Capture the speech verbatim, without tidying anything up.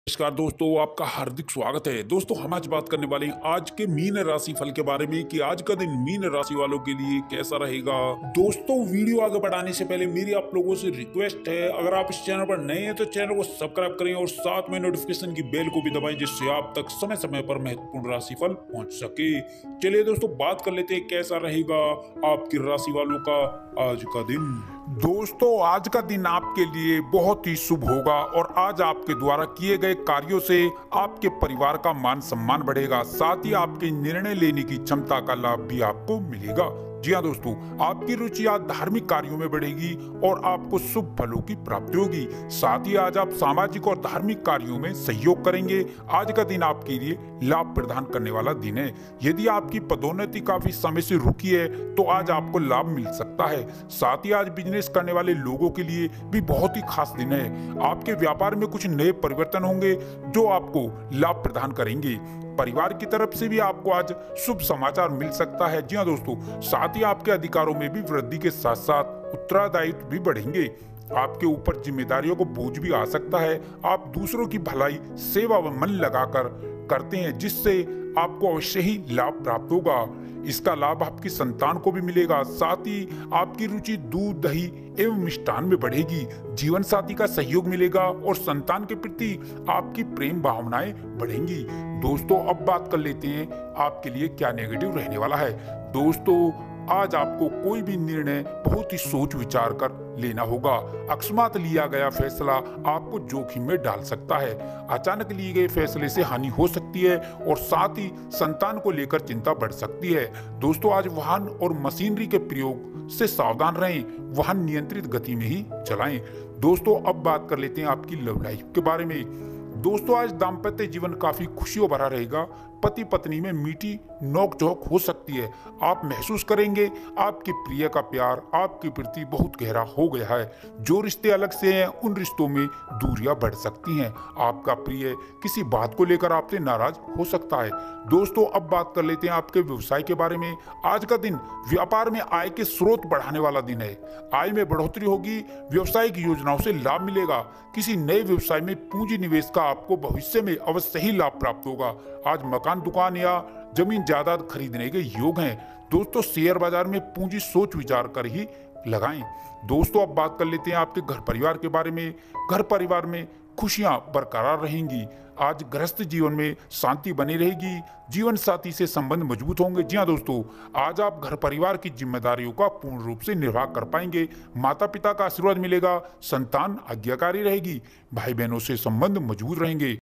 नमस्कार दोस्तों, आपका हार्दिक स्वागत है। दोस्तों, हम आज बात करने वाले हैं आज के मीन राशि फल के बारे में कि आज का दिन मीन राशि वालों के लिए कैसा रहेगा। दोस्तों, वीडियो आगे बढ़ाने से पहले मेरी आप लोगों से रिक्वेस्ट है, अगर आप इस चैनल पर नए हैं तो चैनल को सब्सक्राइब करें और साथ में नोटिफिकेशन की बेल को भी दबाएं, जिससे आप तक समय समय पर महत्वपूर्ण राशि फल पहुंच सके। चलिए दोस्तों, बात कर लेते हैं कैसा रहेगा आपकी राशि वालों का आज का दिन। दोस्तों, आज का दिन आपके लिए बहुत ही शुभ होगा और आज आपके द्वारा किए गए कार्यों से आपके परिवार का मान सम्मान बढ़ेगा। साथ ही आपके निर्णय लेने की क्षमता का लाभ भी आपको मिलेगा। जी हाँ दोस्तों, आपकी रुचि आज धार्मिक कार्यों में बढ़ेगी और आपको शुभ फलों की प्राप्ति होगी। साथ ही आज आप सामाजिक और धार्मिक कार्यों में सहयोग करेंगे। आज का दिन आपके लिए लाभ प्रदान करने वाला दिन है। यदि आपकी पदोन्नति काफी समय से रुकी है तो आज आपको लाभ मिल सकता है। साथ ही आज बिजनेस करने वाले लोगों के लिए भी बहुत ही खास दिन है। आपके व्यापार में कुछ नए परिवर्तन होंगे जो आपको लाभ प्रदान करेंगे। परिवार की तरफ से भी आपको आज शुभ समाचार मिल सकता है। जी हाँ दोस्तों, साथ ही आपके अधिकारों में भी वृद्धि के साथ साथ उत्तरदायित्व भी बढ़ेंगे। आपके ऊपर जिम्मेदारियों को बोझ भी आ सकता है। आप दूसरों की भलाई सेवा व मन लगाकर करते हैं, जिससे आपको अवश्य ही लाभ प्राप्त होगा। इसका लाभ आपकी संतान को भी मिलेगा। साथ ही आपकी रुचि दूध, दही एवं मिष्ठान में बढ़ेगी। जीवन साथी का सहयोग मिलेगा और संतान के प्रति आपकी प्रेम भावनाएं बढ़ेंगी। दोस्तों, अब बात कर लेते हैं आपके लिए क्या नेगेटिव रहने वाला है। दोस्तों, आज आपको कोई भी निर्णय बहुत ही सोच विचार कर लेना होगा। अकस्मात लिया गया फैसला आपको जोखिम में डाल सकता है। अचानक लिए गए फैसले से हानि हो सकती है और साथ ही संतान को लेकर चिंता बढ़ सकती है। दोस्तों, आज वाहन और मशीनरी के प्रयोग से सावधान रहें। वाहन नियंत्रित गति में ही चलाएं। दोस्तों, अब बात कर लेते हैं आपकी लव लाइफ के बारे में। दोस्तों, आज दाम्पत्य जीवन काफी खुशियों भरा रहेगा। पति पत्नी में मीठी नोक-झोंक हो सकती है। आप महसूस करेंगे आपके प्रिय का प्यार आपके प्रति बहुत गहरा हो गया है। जो रिश्ते अलग से हैं उन रिश्तों में दूरियां बढ़ सकती हैं। आपका प्रिय किसी बात को लेकर आपसे नाराज हो सकता है। दोस्तों, अब बात कर लेते हैं आपके व्यवसाय के बारे में। आज का दिन व्यापार में आय के स्रोत बढ़ाने वाला दिन है। आय में बढ़ोतरी होगी। व्यवसायिक योजनाओं से लाभ मिलेगा। किसी नए व्यवसाय में पूंजी निवेश का आपको भविष्य में अवश्य ही लाभ प्राप्त होगा। आज मकान, दुकान या जमीन जायदाद खरीदने के योग हैं। दोस्तों, शेयर बाजार में पूंजी सोच विचार कर ही लगाएं। दोस्तों, अब बात कर लेते हैं आपके घर परिवार के बारे में। घर परिवार में खुशियां बरकरार रहेंगी। आज गृहस्थ जीवन में शांति बनी रहेगी। जीवन साथी से संबंध मजबूत होंगे। जी हाँ दोस्तों, आज आप घर परिवार की जिम्मेदारियों का पूर्ण रूप से निर्वाह कर पाएंगे। माता पिता का आशीर्वाद मिलेगा। संतान आज्ञाकारी रहेगी। भाई बहनों से संबंध मजबूत रहेंगे।